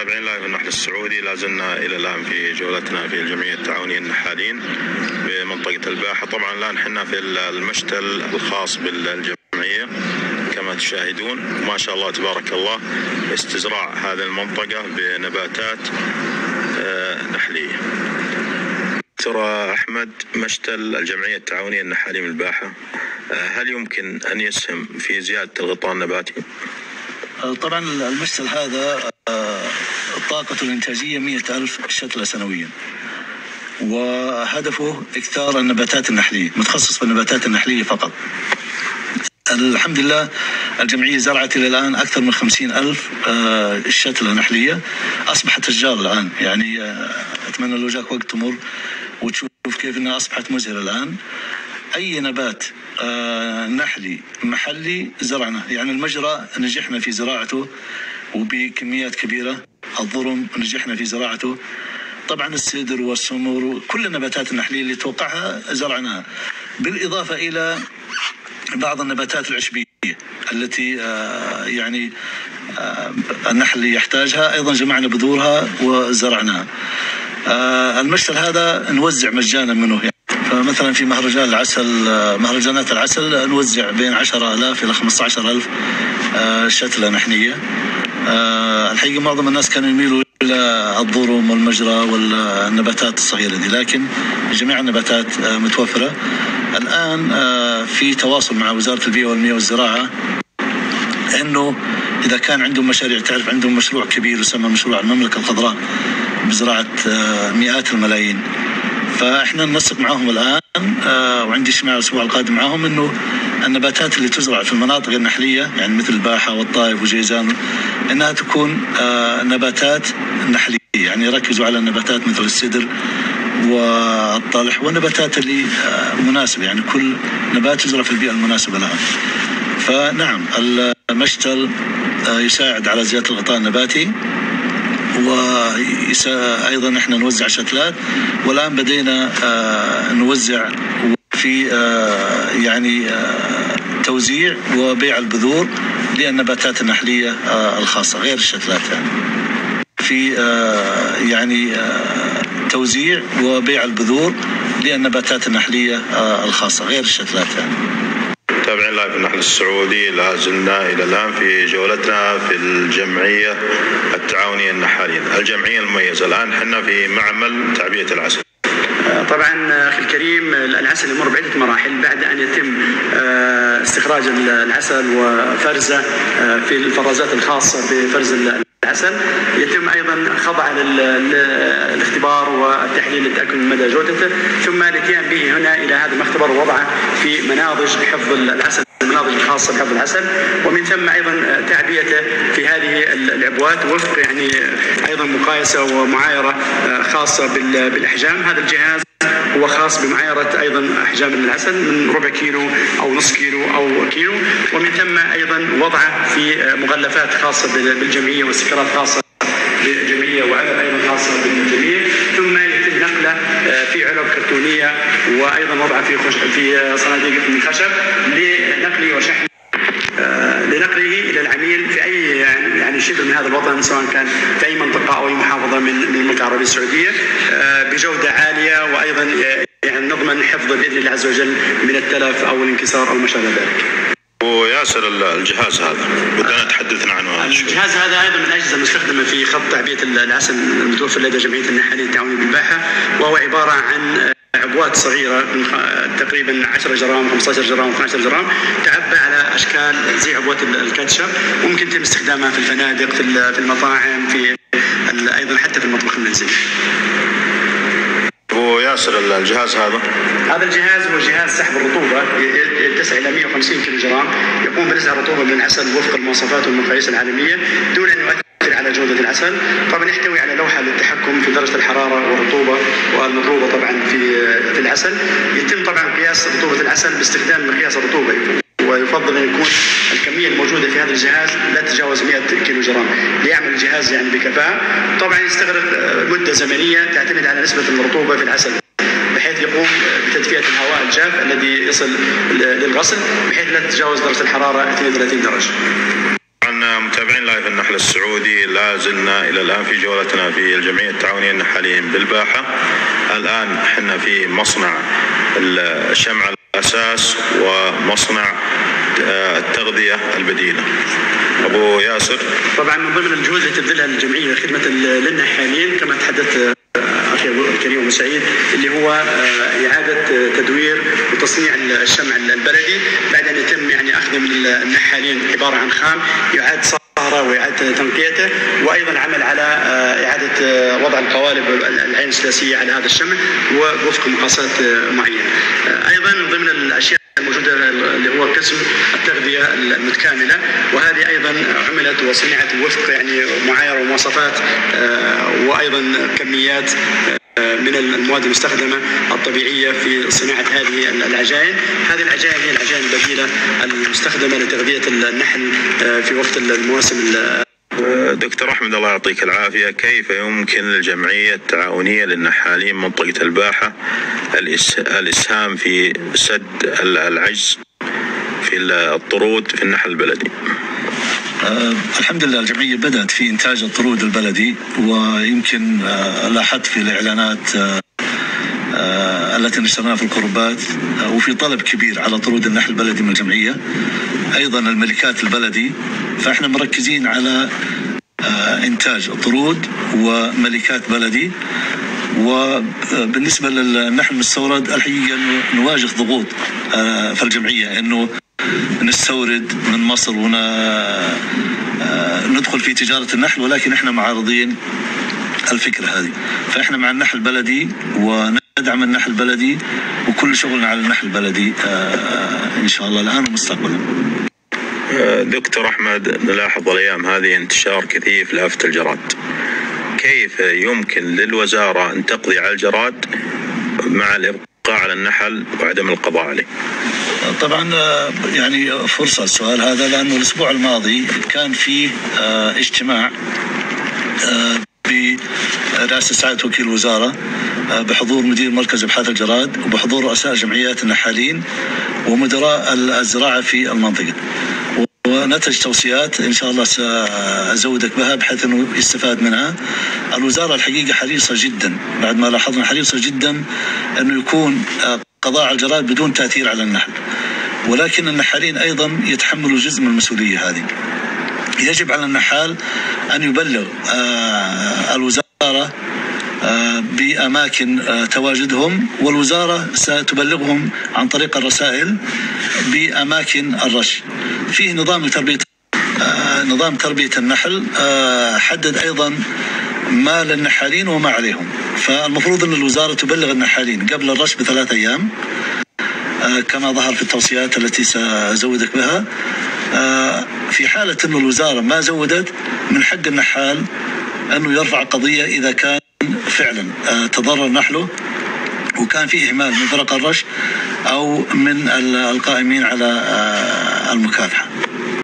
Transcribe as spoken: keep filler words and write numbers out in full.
متابعين لايف النحل السعودي، لازلنا الى الان في جولتنا في الجمعيه التعاونيه النحالين بمنطقه الباحه. طبعا الان احنا في المشتل الخاص بالجمعيه كما تشاهدون، ما شاء الله تبارك الله استزراع هذه المنطقه بنباتات نحليه. دكتور احمد، مشتل الجمعيه التعاونيه النحالين بالباحه، هل يمكن ان يسهم في زياده الغطاء النباتي؟ طبعا المشتل هذا طاقته الإنتاجية مئة ألف شتلة سنويا، وهدفه إكثار النباتات النحلية، متخصص في النباتات النحلية فقط. الحمد لله الجمعية زرعت إلى الآن أكثر من خمسين ألف شتلة نحلية، أصبحت أشجار الآن. يعني أتمنى لو جاك وقت تمر وتشوف كيف أنها أصبحت مزهرة الآن. أي نبات نحلي محلي زرعنا، يعني المجرى نجحنا في زراعته وبكميات كبيرة، الضرم نجحنا في زراعته، طبعا السدر والسمور كل النباتات النحلية اللي توقعها زرعناها، بالإضافة إلى بعض النباتات العشبية التي يعني النحل يحتاجها، أيضا جمعنا بذورها وزرعناها. المشتل هذا نوزع مجانا منه، يعني فمثلا في مهرجان العسل، مهرجانات العسل نوزع بين عشرة آلاف إلى خمسة عشر ألف شتلة نحلية. الحقيقة معظم الناس كانوا يميلوا إلى الضرم والمجرى والنباتات الصغيرة دي، لكن جميع النباتات متوفرة الآن. في تواصل مع وزارة البيئة والمياه والزراعة إنه إذا كان عندهم مشاريع، تعرف عندهم مشروع كبير يسمى مشروع المملكة الخضراء بزراعة مئات الملايين، فإحنا ننسق معهم الآن، وعندي اجتماع الأسبوع القادم معهم، إنه النباتات اللي تزرع في المناطق النحلية يعني مثل الباحة والطائف وجيزان إنها تكون نباتات نحلية، يعني يركزوا على النباتات مثل السدر والطلح والنباتات اللي مناسبة، يعني كل نبات يزرع في البيئة المناسبة لها. فنعم المشتل يساعد على زيادة الغطاء النباتي، وأيضا نحن نوزع شتلات، والآن بدينا نوزع في يعني توزيع وبيع البذور للنباتات النحلية الخاصة غير الشتلات، يعني في يعني توزيع وبيع البذور للنباتات النحلية الخاصة غير الشتلات. يعني متابعين لايف النحل السعودي، لازلنا الى الان في جولتنا في الجمعيه التعاونيه النحالين، الجمعيه المميزه. الان احنا في معمل تعبئه العسل. طبعا اخي الكريم، العسل يمر بعده مراحل بعد ان يتم استخراج العسل وفرزه في الفرازات الخاصه بفرز العسل، يتم ايضا خضع للاختبار والتحليل للتاكد من مدى جودته، ثم الاتيان به هنا الى هذا المختبر ووضعه في مناضج حفظ العسل، المناضج الخاصه بحفظ العسل، ومن ثم ايضا تعبئته في هذه العبوات وفق يعني ايضا مقايسه ومعايره خاصه بالاحجام. هذا الجهاز هو خاص بمعايرة أيضا أحجام العسل من ربع كيلو أو نصف كيلو أو كيلو، ومن ثم أيضا وضعه في مغلفات خاصة بالجمعية واستيكرات خاصة بالجمعية وعلب أيضا خاصة بالجمعية، ثم يتم نقله في علب كرتونية وأيضا وضعه في في صناديق من خشب لنقله وشحنه لنقله إلى العميل في أي يعني شبه من هذا الوطن، سواء كان في أي منطقة أو أي محافظة من المملكة العربية السعودية بجودة عالية، وأيضا يعني نضمن حفظه بإذن الله عز وجل من التلف أو الانكسار أو ما شابه ذلك. وياسر الجهاز هذا بدنا تحدثنا عنه. الجهاز هذا أيضا من الأجهزة المستخدمة في خط تعبئة العسل المتوفر لدى جمعية النحالين التعاونية بالباحة، وهو عبارة عن عبوات صغيرة من تقريبا عشرة جرام خمسة عشر جرام اثنا عشر جرام، تعبى على أشكال زي عبوات الكاتشب، ممكن يتم استخدامها في الفنادق، في المطاعم، في أيضا حتى في المطبخ المنزلي. وياسر الجهاز هذا هذا الجهاز هو جهاز سحب الرطوبة، يتسع إلى مئة وخمسين كيلو جرام، يقوم بنزع الرطوبة من العسل وفق المواصفات والمقاييس العالمية دون أن يؤثر على جودة العسل. طبعا يحتوي على لوحة للتحكم في درجة الحرارة والرطوبة والمضروبة طبعا في في العسل. يتم طبعا قياس رطوبة العسل باستخدام مقياس الرطوبة، ويفضل أن يكون الكمية الموجودة في هذا الجهاز لا تتجاوز مئة كيلو جرام ليعمل الجهاز يعني بكفاءة. طبعا يستغرق مدة زمنية تعتمد على نسبة الرطوبة في العسل، بحيث يقوم بتدفئة الهواء الجاف الذي يصل للغسل بحيث لا تتجاوز درجة الحرارة اثنين وثلاثين درجة. عن طبعا متابعين لايف النحل السعودي، لا زلنا الى الان في جولتنا في الجمعيه التعاونيه للنحالين بالباحه. الان احنا في مصنع الشمع الاساس ومصنع التغذيه البديله. ابو ياسر، طبعا من ضمن الجهود اللي تبذلها الجمعيه خدمه للنحالين كما تحدث اخي الكريم ابو سعيد، اللي هو اعاده تدوير وتصنيع الشمع البلدي بعد ان يتم يعني اخذه من النحالين عباره عن خام يعاد صهره واعاده تنقيته، وايضا عمل على اعاده وضع القوالب العين الثلاثيه على هذا الشمع ووفق مقاسات معينه. ايضا ضمن الاشياء الموجودة اللي هو قسم التغذية المتكاملة، وهذه أيضا عملت وصنعت وفق يعني معايير ومواصفات وأيضا كميات من المواد المستخدمة الطبيعية في صناعة هذه العجائن. هذه العجائن هي العجائن البديلة المستخدمة لتغذية النحل في وقت المواسم. دكتور أحمد الله يعطيك العافية، كيف يمكن للجمعية التعاونية للنحالين منطقة الباحة الإسهام في سد العجز في الطرود في النحل البلدي؟ أه الحمد لله الجمعية بدأت في إنتاج الطرود البلدي، ويمكن أه لاحظت في الإعلانات أه أه التي نشرناها في القربات أه وفي طلب كبير على طرود النحل البلدي من الجمعية، أيضا الملكات البلدي. فإحنا مركزين على أه إنتاج طرود وملكات بلدي. وبالنسبة للنحل المستورد الحقيقة نواجه ضغوط أه في الجمعية إنه نستورد من مصر وندخل في تجارة النحل، ولكن احنا معارضين الفكرة هذه. فاحنا مع النحل البلدي وندعم النحل البلدي، وكل شغلنا على النحل البلدي ان شاء الله الان ومستقبلا. دكتور احمد، نلاحظ الايام هذه انتشار كثيف لآفة الجراد، كيف يمكن للوزارة ان تقضي على الجراد مع الابقاء على النحل وعدم القضاء عليه؟ طبعا يعني فرصة السؤال هذا، لأنه الأسبوع الماضي كان فيه اجتماع برئاسة سعادة وكيل الوزارة بحضور مدير مركز ابحاث الجراد وبحضور رؤساء جمعيات النحالين ومدراء الزراعة في المنطقة، ونتج توصيات إن شاء الله سأزودك بها بحيث أنه يستفاد منها. الوزارة الحقيقة حريصة جدا، بعد ما لاحظنا حريصة جدا أنه يكون قضاء على الجراد بدون تأثير على النحل، ولكن النحالين أيضا يتحملوا جزء من المسؤولية هذه. يجب على النحال أن يبلغ الوزارة بأماكن تواجدهم، والوزارة ستبلغهم عن طريق الرسائل بأماكن الرش. فيه نظام تربية نظام تربية النحل حدد أيضا ما للنحالين وما عليهم، فالمفروض أن الوزارة تبلغ النحالين قبل الرش بثلاث أيام كما ظهر في التوصيات التي سأزودك بها. في حالة أن الوزارة ما زودت، من حق النحال أنه يرفع قضية إذا كان فعلا تضرر نحله وكان فيه إهمال من فرق الرش أو من القائمين على المكافحة.